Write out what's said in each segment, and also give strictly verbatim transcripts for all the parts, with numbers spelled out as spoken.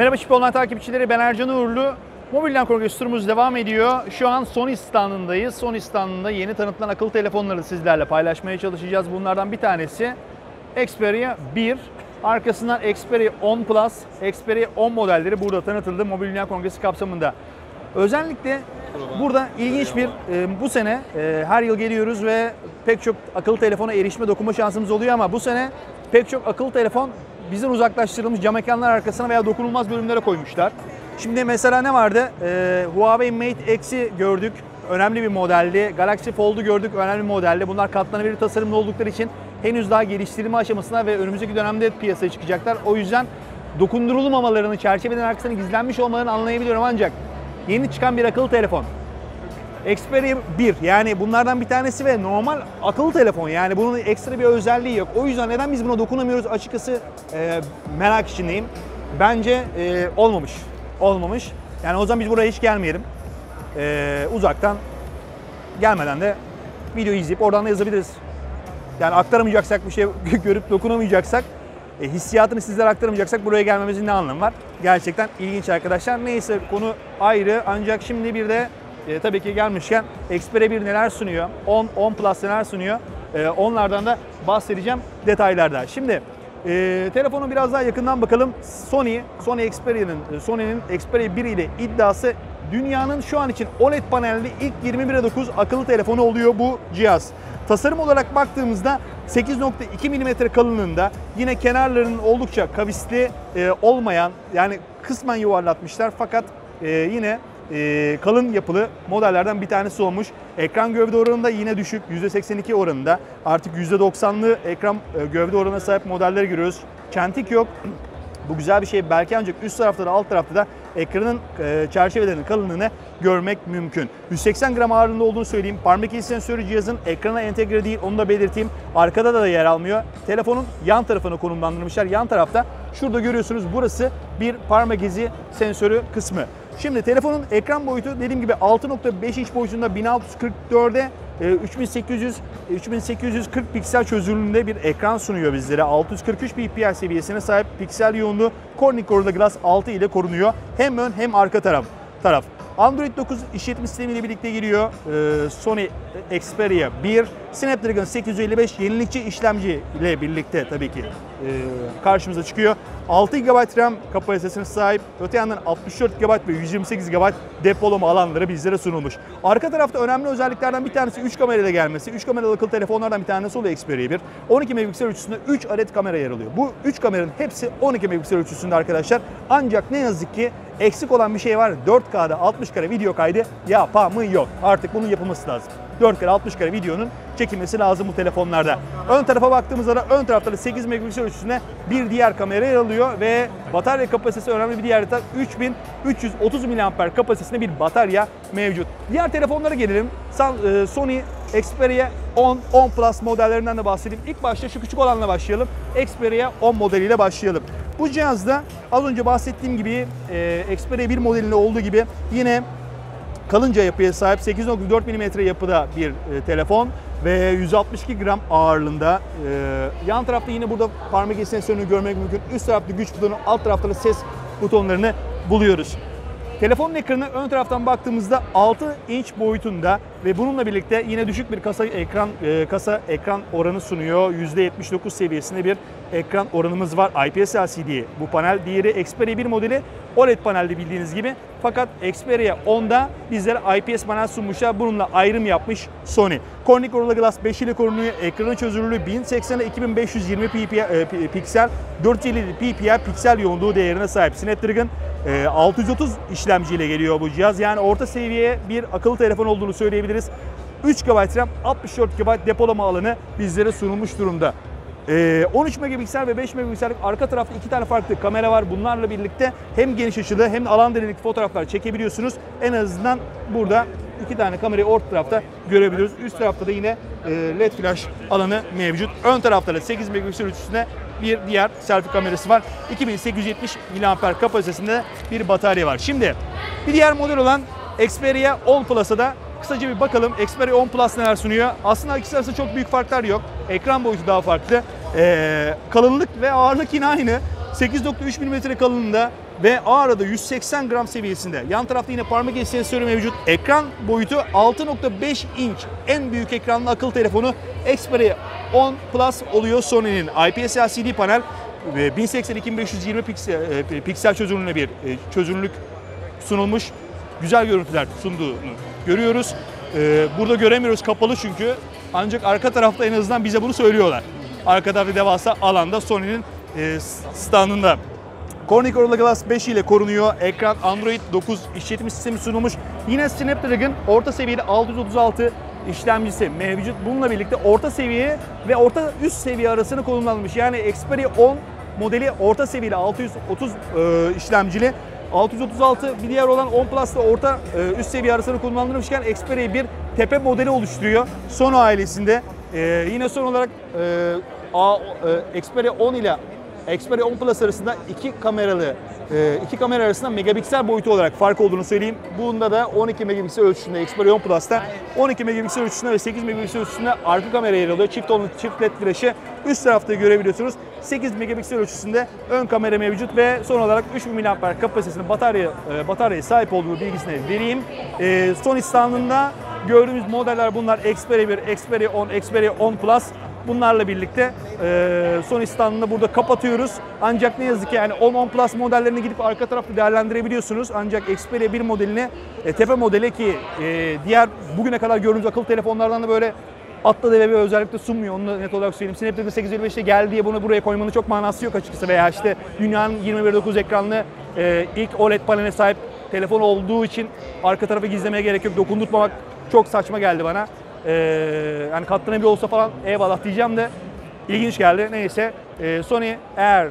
Merhaba Şip Online takipçileri, ben Ercan Uğurlu. Mobilden Kongres turumuz devam ediyor. Şu an Sony standındayız. Sony standında yeni tanıtılan akıllı telefonları sizlerle paylaşmaya çalışacağız. Bunlardan bir tanesi Xperia bir. Arkasından Xperia on Plus, Xperia on modelleri burada tanıtıldı Mobilden Kongresi kapsamında. Özellikle burada ilginç bir, bu sene her yıl geliyoruz ve pek çok akıllı telefona erişme, dokunma şansımız oluyor ama bu sene pek çok akıllı telefon bizden uzaklaştırılmış cam ekranlar arkasına veya dokunulmaz bölümlere koymuşlar. Şimdi mesela ne vardı? Ee, Huawei Mate X'i gördük. Önemli bir modeldi. Galaxy Fold'u gördük. Önemli bir modeldi. Bunlar katlanabilir tasarımlı oldukları için henüz daha geliştirme aşamasına ve önümüzdeki dönemde piyasaya çıkacaklar. O yüzden dokundurulmamalarını, çerçeveden arkasına gizlenmiş olmalarını anlayabiliyorum ancak yeni çıkan bir akıllı telefon. Xperia bir, yani bunlardan bir tanesi ve normal akıllı telefon, yani bunun ekstra bir özelliği yok. O yüzden neden biz buna dokunamıyoruz açıkçası e, merak içindeyim. Bence e, olmamış. Olmamış. Yani o zaman biz buraya hiç gelmeyelim. E, uzaktan gelmeden de video izleyip oradan da yazabiliriz. Yani aktaramayacaksak, bir şey görüp dokunamayacaksak, e, hissiyatını sizlere aktaramayacaksak buraya gelmemizin ne anlamı var? Gerçekten ilginç arkadaşlar. Neyse, konu ayrı, ancak şimdi bir de E, tabii ki gelmişken Xperia bir neler sunuyor, on, on Plus neler sunuyor, e, onlardan da bahsedeceğim detaylarda. Şimdi e, telefonu biraz daha yakından bakalım. Sony, Sony Xperia'nın, Sony'nin Xperia bir ile iddiası dünyanın şu an için O L E D panelli ilk yirmi bire dokuz akıllı telefonu oluyor bu cihaz. Tasarım olarak baktığımızda sekiz nokta iki milimetre kalınlığında, yine kenarlarının oldukça kavisli e, olmayan, yani kısmen yuvarlatmışlar fakat e, yine Ee, kalın yapılı modellerden bir tanesi olmuş. Ekran gövde oranında yine düşük, yüzde seksen iki oranında. Artık yüzde doksanlı ekran e, gövde oranına sahip modelleri görüyoruz. Çentik yok. Bu güzel bir şey. Belki ancak üst tarafta da alt tarafta da ekranın e, çerçevelerinin kalınlığını görmek mümkün. yüz seksen gram ağırlığında olduğunu söyleyeyim. Parmak izi sensörü cihazın ekrana entegre değil, onu da belirteyim. Arkada da, da yer almıyor. Telefonun yan tarafını konumlandırmışlar. Yan tarafta şurada görüyorsunuz, burası bir parmak izi sensörü kısmı. Şimdi telefonun ekran boyutu dediğim gibi altı nokta beş inç boyutunda bin altı yüz kırk dört'e üç bin sekiz yüz üç bin sekiz yüz kırk piksel çözünürlüğünde bir ekran sunuyor bizlere. altı yüz kırk üç P P I seviyesine sahip, piksel yoğunluğu Corning Gorilla Glass altı ile korunuyor. Hem ön hem arka taraf. taraf. Android dokuz işletim sistemiyle birlikte geliyor. Ee, Sony Xperia bir, Snapdragon sekiz yüz elli beş yenilikçi işlemci ile birlikte tabii ki e, karşımıza çıkıyor. altı gigabayt RAM kapasitesine sahip. Öte yandan altmış dört gigabayt ve yüz yirmi sekiz gigabayt depolama alanları bizlere sunulmuş. Arka tarafta önemli özelliklerden bir tanesi üç kamerayla gelmesi. üç kameralı akıllı telefonlardan bir tanesi oluyor Xperia bir. on iki megapiksel ölçüsünde üç adet kamera yer alıyor. Bu üç kameranın hepsi on iki megapiksel ölçüsünde arkadaşlar. Ancak ne yazık ki eksik olan bir şey var. dört K'da altmış kare video kaydı yapamıyor. Artık bunun yapılması lazım. dört kare altmış kare videonun çekilmesi lazım bu telefonlarda. Ön tarafa baktığımızda da ön tarafta da sekiz megapiksel ölçüsünde bir diğer kamera yer alıyor ve batarya kapasitesi önemli bir diğer detay. üç bin üç yüz otuz miliamper kapasitesinde bir batarya mevcut. Diğer telefonlara gelelim. Sony Xperia on, on Plus modellerinden de bahsedeyim. İlk başta şu küçük olanla başlayalım. Xperia on modeliyle başlayalım. Bu cihazda az önce bahsettiğim gibi e, Xperia bir modelinde olduğu gibi yine kalınca yapıya sahip sekiz nokta dört milimetre yapıda bir e, telefon ve yüz altmış iki gram ağırlığında. E, yan tarafta yine burada parmak izi sensörünü görmek mümkün. Üst tarafta güç butonu, alt tarafta da ses butonlarını buluyoruz. Telefonun ekranı ön taraftan baktığımızda altı inç boyutunda ve bununla birlikte yine düşük bir kasa ekran e, kasa ekran oranı sunuyor. yüzde yetmiş dokuz seviyesinde bir ekran oranımız var. I P S L C D bu panel. Diğeri Xperia bir modeli O L E D panelde bildiğiniz gibi. Fakat Xperia onda bizlere I P S panel sunmuşlar. Bununla ayrım yapmış Sony. Corning Gorilla Glass beş ile korunuyor. Ekranın çözünürlüğü bin seksene iki bin beş yüz yirmi piksel, dört yüz elli P P I piksel yoğunluğu değerine sahip. Snapdragon altı yüz otuz işlemciyle geliyor bu cihaz. Yani orta seviye bir akıllı telefon olduğunu söyleyebiliriz. üç gigabayt RAM, altmış dört gigabayt depolama alanı bizlere sunulmuş durumda. on üç megapiksel ve beş megapiksellik arka tarafta iki tane farklı kamera var. Bunlarla birlikte hem geniş açılı hem de alan derinlikli fotoğraflar çekebiliyorsunuz. En azından burada iki tane kamerayı orta tarafta görebiliyoruz. Üst tarafta da yine L E D flash alanı mevcut. Ön tarafta da sekiz megapiksel ölçüsünde bir diğer selfie kamerası var. iki bin sekiz yüz yetmiş miliamper kapasitesinde bir batarya var. Şimdi bir diğer model olan Xperia on Plus'a da kısaca bir bakalım. Xperia on Plus neler sunuyor? Aslında ikisi arasında çok büyük farklar yok. Ekran boyutu daha farklı. Ee, kalınlık ve ağırlık yine aynı. sekiz nokta üç milimetre kalınlığında ve ağırlığı da yüz seksen gram seviyesinde. Yan tarafta yine parmak izi sensörü mevcut. Ekran boyutu altı nokta beş inç. En büyük ekranlı akıllı telefonu Xperia on Plus oluyor Sony'nin. I P S L C D panel, bin seksen iki bin beş yüz yirmi piksel, piksel çözünürlüğüne bir çözünürlük sunulmuş. Güzel görüntüler sunduğunu görüyoruz. Burada göremiyoruz, kapalı çünkü. Ancak arka tarafta en azından bize bunu söylüyorlar. Arka tarafta devasa alanda Sony'nin standında. Corning Gorilla Glass beş ile korunuyor. Ekran Android dokuz işletim sistemi sunulmuş. Yine Snapdragon orta seviyeli altı yüz otuz altı işlemcisi mevcut. Bununla birlikte orta seviye ve orta üst seviye arasını konumlanmış. Yani Xperia on modeli orta seviyeli altı yüz otuz e, işlemcili. altı yüz otuz altı bir diğer olan on Plus'ta orta e, üst seviye arasını konumlandırmışken Xperia bir tepe modeli oluşturuyor. Sony ailesinde. E, yine son olarak e, A, e, Xperia on ile Xperia on Plus arasında iki kameralı iki kamera arasında megapiksel boyutu olarak fark olduğunu söyleyeyim. Bunda da on iki megapiksel ölçüsünde, Xperia on Plus'ta on iki megapiksel ölçüsünde ve sekiz megapiksel ölçüsünde arka kamera yer alıyor. Çift onlu çift led flaşı üst tarafta görebiliyorsunuz. sekiz megapiksel ölçüsünde ön kamera mevcut ve son olarak üç bin miliamper kapasitesinin batarya bataryaya sahip olduğu bilgisini vereyim. Sony standında gördüğümüz modeller bunlar. Xperia bir, Xperia on, Xperia on Plus. Bunlarla birlikte e, Sony standını burada kapatıyoruz. Ancak ne yazık ki yani on, on Plus modellerini gidip arka tarafta değerlendirebiliyorsunuz. Ancak Xperia bir modelini e, tepe modeli ki e, diğer bugüne kadar gördüğünüz akıllı telefonlardan da böyle atla deve bir özellik de sunmuyor. Onu da net olarak söyleyeyim. Snapdragon sekiz yüz elli beşte geldi diye bunu buraya koymanın çok manası yok açıkçası. Veya işte dünyanın yirmi bir nokta dokuz ekranlı e, ilk O L E D paneline sahip telefon olduğu için arka tarafı gizlemeye gerek yok. Dokundurtmamak çok saçma geldi bana. Ee, yani katlanabilir olsa falan eyvallah diyeceğim de ilginç geldi. Neyse ee, Sony eğer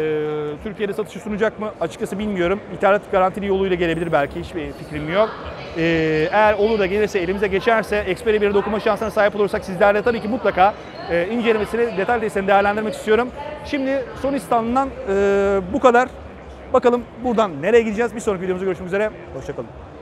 e, Türkiye'de satışı sunacak mı açıkçası bilmiyorum. İthalat garantili yoluyla gelebilir belki, hiçbir fikrim yok. Ee, eğer olur da gelirse, elimize geçerse, Xperia bir'e dokunma şansına sahip olursak sizlerle tabii ki mutlaka e, incelemesini, detay testlerini değerlendirmek istiyorum. Şimdi Sony standından e, bu kadar. Bakalım buradan nereye gideceğiz? Bir sonraki videomuzda görüşmek üzere. Hoşçakalın.